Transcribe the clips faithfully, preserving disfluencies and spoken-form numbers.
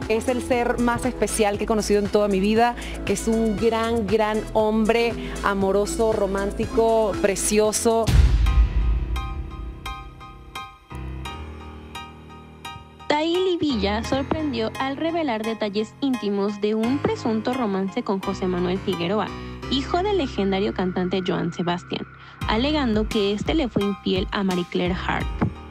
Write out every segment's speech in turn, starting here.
Es el ser más especial que he conocido en toda mi vida, que es un gran, gran hombre, amoroso, romántico, precioso. Taily Villa sorprendió al revelar detalles íntimos de un presunto romance con José Manuel Figueroa, hijo del legendario cantante Joan Sebastián, alegando que este le fue infiel a Marie Claire Harp.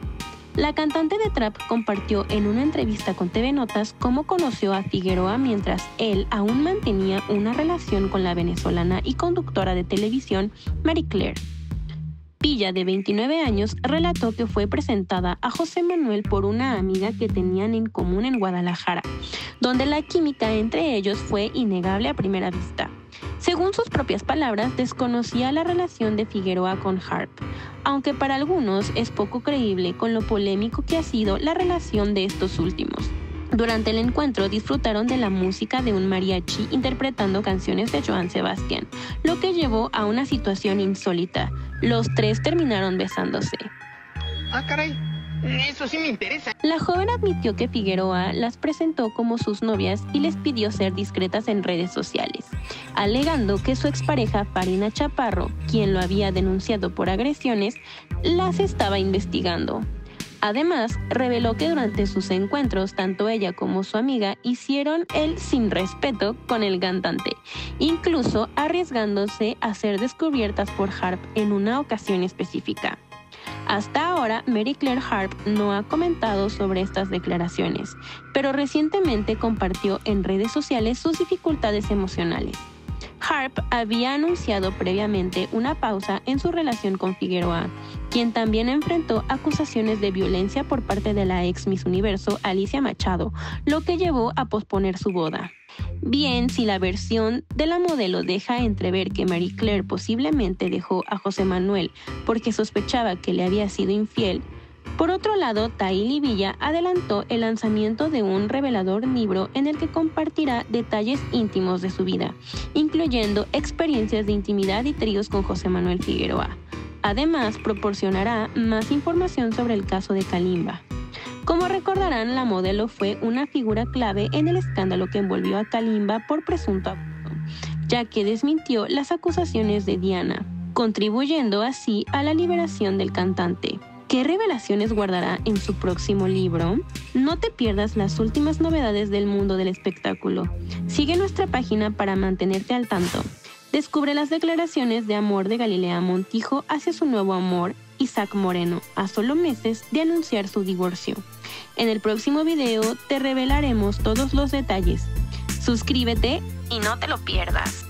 La cantante de trap compartió en una entrevista con T V Notas cómo conoció a Figueroa mientras él aún mantenía una relación con la venezolana y conductora de televisión Marie Claire. Villa, de veintinueve años, relató que fue presentada a José Manuel por una amiga que tenían en común en Guadalajara, donde la química entre ellos fue innegable a primera vista. Según sus propias palabras, desconocía la relación de Figueroa con Harp, aunque para algunos es poco creíble con lo polémico que ha sido la relación de estos últimos. Durante el encuentro disfrutaron de la música de un mariachi interpretando canciones de Joan Sebastián, lo que llevó a una situación insólita. Los tres terminaron besándose. Ah, caray. Eso sí me interesa. La joven admitió que Figueroa las presentó como sus novias y les pidió ser discretas en redes sociales, alegando que su expareja Farina Chaparro, quien lo había denunciado por agresiones, las estaba investigando. Además, reveló que durante sus encuentros, tanto ella como su amiga hicieron el sin respeto con el cantante, incluso arriesgándose a ser descubiertas por Harp en una ocasión específica. Hasta ahora, Marie Claire Harp no ha comentado sobre estas declaraciones, pero recientemente compartió en redes sociales sus dificultades emocionales. Harp había anunciado previamente una pausa en su relación con Figueroa, quien también enfrentó acusaciones de violencia por parte de la ex Miss Universo Alicia Machado, lo que llevó a posponer su boda. Bien, si la versión de la modelo deja entrever que Marie Claire posiblemente dejó a José Manuel porque sospechaba que le había sido infiel, por otro lado, Taily Villa adelantó el lanzamiento de un revelador libro en el que compartirá detalles íntimos de su vida, incluyendo experiencias de intimidad y tríos con José Manuel Figueroa. Además, proporcionará más información sobre el caso de Kalimba. Como recordarán, la modelo fue una figura clave en el escándalo que envolvió a Kalimba por presunto abuso, ya que desmintió las acusaciones de Diana, contribuyendo así a la liberación del cantante. ¿Qué revelaciones guardará en su próximo libro? No te pierdas las últimas novedades del mundo del espectáculo. Sigue nuestra página para mantenerte al tanto. Descubre las declaraciones de amor de Galilea Montijo hacia su nuevo amor, Isaac Moreno, a solo meses de anunciar su divorcio. En el próximo video te revelaremos todos los detalles. Suscríbete y no te lo pierdas.